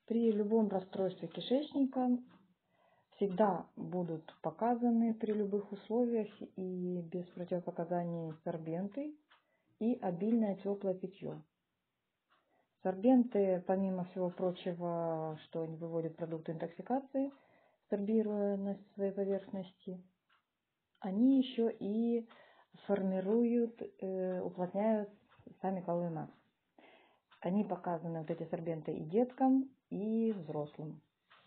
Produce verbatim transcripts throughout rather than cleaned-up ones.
При любом расстройстве кишечника всегда будут показаны при любых условиях и без противопоказаний сорбенты и обильное теплое питье. Сорбенты, помимо всего прочего, что они выводят продукты интоксикации, сорбируя на своей поверхности, они еще и формируют, э, уплотняют сами каловые массы. Они показаны, вот эти сорбенты, и деткам, и взрослым.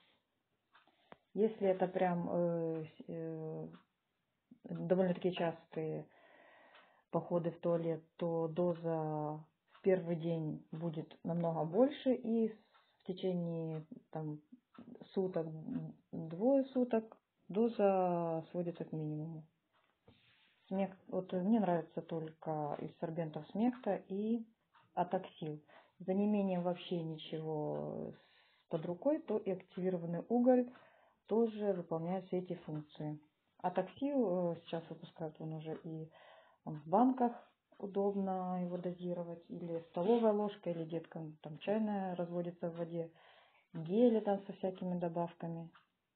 Если это прям э, э, довольно-таки частые походы в туалет, то доза в первый день будет намного больше, и в течение там, суток, двое суток доза сводится к минимуму. Смех, вот мне нравится только из сорбентов смекта и атаксил. За неимением вообще ничего под рукой, то и активированный уголь тоже выполняет все эти функции. Атаксил сейчас выпускают он уже и в банках, удобно его дозировать, или столовая ложка, или деткам там чайная разводится в воде, гели там со всякими добавками.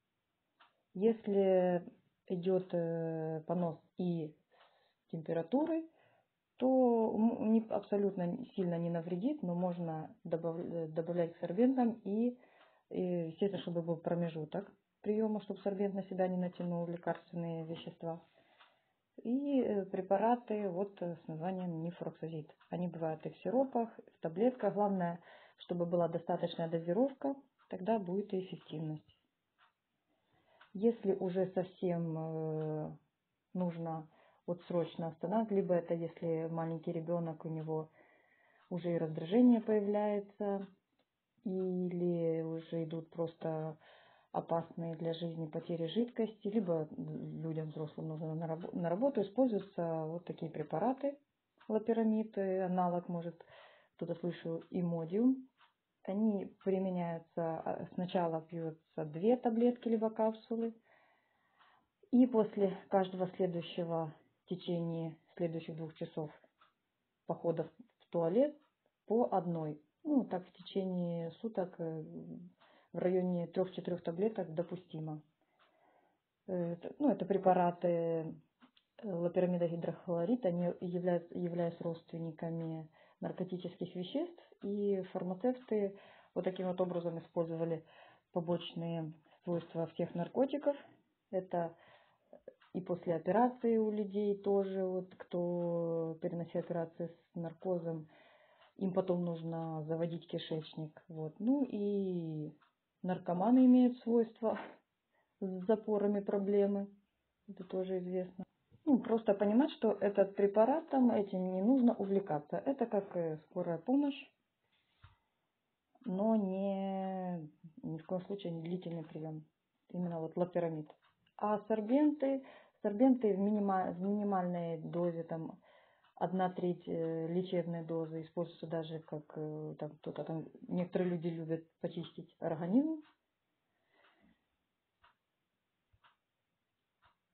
Если идет понос и с температурой, то не, абсолютно сильно не навредит, но можно добавлять, добавлять к сорбентам и, и, естественно, чтобы был промежуток приема, чтобы сорбент на себя не натянул лекарственные вещества. И препараты вот с названием нифуроксазид. Они бывают и в сиропах, и в таблетках. Главное, чтобы была достаточная дозировка, тогда будет и эффективность. Если уже совсем нужно вот срочно останавливать, либо это если маленький ребенок, у него уже и раздражение появляется, или уже идут просто опасные для жизни потери жидкости, либо людям взрослым нужно на работу, на работу используются вот такие препараты, лопирамид, аналог, может, кто-то слышал, имодиум. Они применяются, сначала пьются две таблетки, либо капсулы, и после каждого следующего, в течение следующих двух часов походов в туалет по одной. Ну, так в течение суток в районе трёх-четырёх таблеток допустимо. Ну, это препараты лопирамида гидрохлорид, они являются, являются родственниками наркотических веществ, и фармацевты вот таким вот образом использовали побочные свойства всех наркотиков. Это и после операции у людей тоже, вот, кто переносил операции с наркозом, им потом нужно заводить кишечник. Вот. Ну и наркоманы имеют свойства с запорами проблемы, это тоже известно. Ну, просто понимать, что этот препаратом, этим не нужно увлекаться. Это как скорая помощь, но не, ни в коем случае не длительный прием. Именно вот лопирамид. А сорбенты, сорбенты в, минималь, в минимальной дозе, там, одна треть лечебной дозы, используются даже как, там, кто-то там, некоторые люди любят почистить организм.